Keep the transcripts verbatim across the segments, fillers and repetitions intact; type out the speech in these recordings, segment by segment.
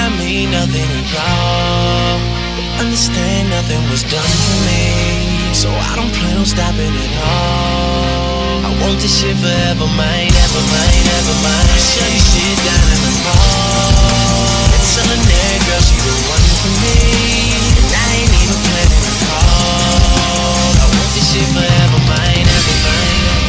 not mean nothing at all, but understand nothing was done for me, so I don't plan on stopping at all. I want this shit forever, mine, ever mine, ever mine. Shut this shit down in the mall and tell her that girl she the one for me, and I ain't even planning to call. I want this shit forever, mine, ever mine, ever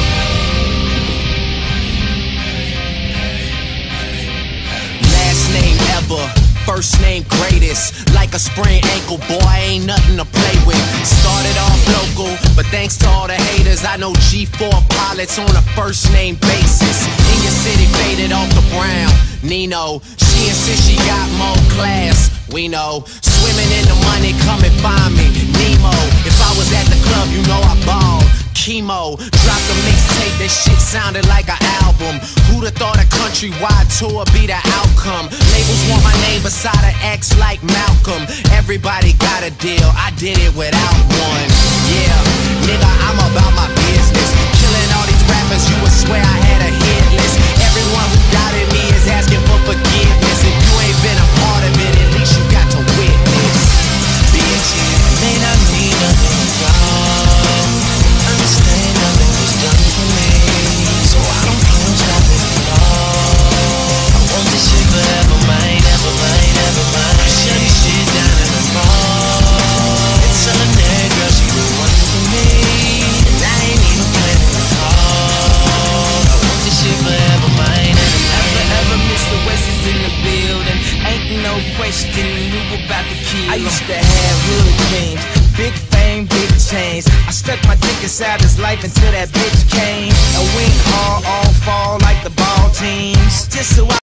mine. Last name ever, first name greatest. Like a sprained ankle, boy, ain't nothing to play with. Started off local, but thanks to all the haters, I know G four pilots on a first name basis. In your city, faded off the brown. Nino, she insists she got more class. We know, swimming in the money, come and find me. Nemo, if I was at the club, you know I balled. Chemo, dropped a mixtape, that shit sounded like an album. Who'da thought a countrywide tour be the outcome? Labels want my name beside an X like Malcolm. Everybody got a deal, I did it without one. Yeah, nigga, I'm about my business. Killing all these rappers, you would swear I had a hit list. Everyone who doubted me is asking for forgiveness. If you ain't been a part of it, at least you got to witness. Bitch, it may not mean nothing at all, understand nothing was done for me, so I don't plan on stopping at all. I want this shit forever, mine, ever mine, ever mine. Shut this shit down in the mall and tell her that girl she the one for me, and I ain't even planning to call. I want this shit forever, mine, ever mine. Ever, ever Mister West is in the building, ain't no question you about to kill. I used to have hood dreams, big fame, big chains. I stuck my dick inside his life until that bitch came. And went hard, all fall like the ball teams, just so I